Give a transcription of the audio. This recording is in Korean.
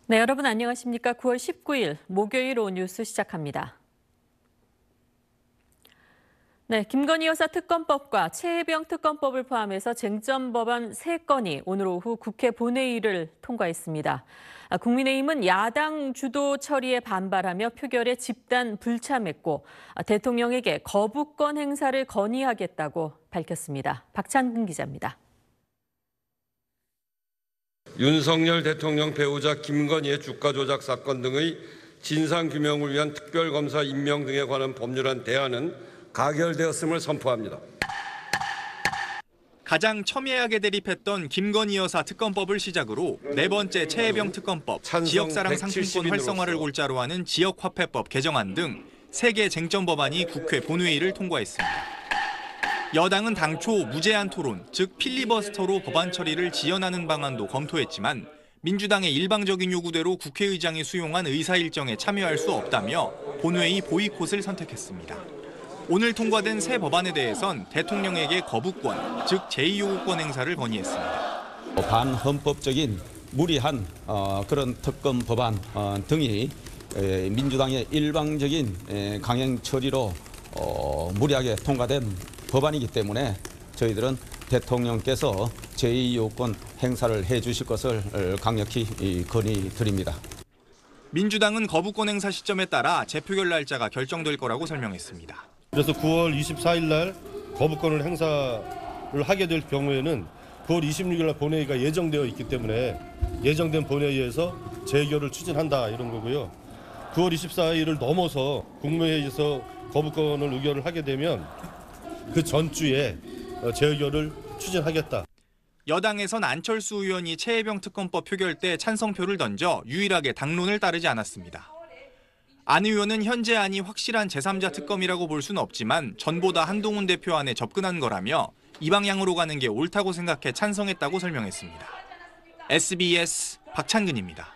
네, 여러분 안녕하십니까? 9월 19일 목요일 오뉴스 시작합니다. 네, 김건희 여사 특검법과 최혜병 특검법을 포함해서 쟁점 법안 3건이 오늘 오후 국회 본회의를 통과했습니다. 국민의힘은 야당 주도 처리에 반발하며 표결에 집단 불참했고 대통령에게 거부권 행사를 건의하겠다고 밝혔습니다. 박찬근 기자입니다. 윤석열 대통령 배우자 김건희의 주가 조작 사건 등의 진상규명을 위한 특별검사 임명 등에 관한 법률안 대안은 가결되었음을 선포합니다. 가장 첨예하게 대립했던 김건희 여사 특검법을 시작으로 네 번째 최혜병 특검법, 지역사랑 상품권 활성화를 골자로 하는 지역화폐법 개정안 등 3개 쟁점 법안이 국회 본회의를 통과했습니다. 여당은 당초 무제한 토론, 즉 필리버스터로 법안 처리를 지연하는 방안도 검토했지만 민주당의 일방적인 요구대로 국회의장이 수용한 의사 일정에 참여할 수 없다며 본회의 보이콧을 선택했습니다. 오늘 통과된 새 법안에 대해선 대통령에게 거부권, 즉 제2요구권 행사를 건의했습니다. 반헌법적인 무리한 그런 특검 법안 등이 민주당의 일방적인 강행 처리로 무리하게 통과된 법안이기 때문에 저희들은 대통령께서 제2요구권 행사를 해주실 것을 강력히 건의드립니다. 민주당은 거부권 행사 시점에 따라 재표결 날짜가 결정될 거라고 설명했습니다. 그래서 9월 24일 날 거부권을 행사를 하게 될 경우에는 9월 26일 날 본회의가 예정되어 있기 때문에 예정된 본회의에서 재결을 추진한다 이런 거고요. 9월 24일을 넘어서 국무회의에서 거부권을 의결을 하게 되면 그 전주에 재의결을 추진하겠다. 여당에선 안철수 의원이 최혜병 특검법 표결 때 찬성표를 던져 유일하게 당론을 따르지 않았습니다. 안 의원은 현재 안이 확실한 제3자 특검이라고 볼 수는 없지만 전보다 한동훈 대표 안에 접근한 거라며 이 방향으로 가는 게 옳다고 생각해 찬성했다고 설명했습니다. SBS 박찬근입니다.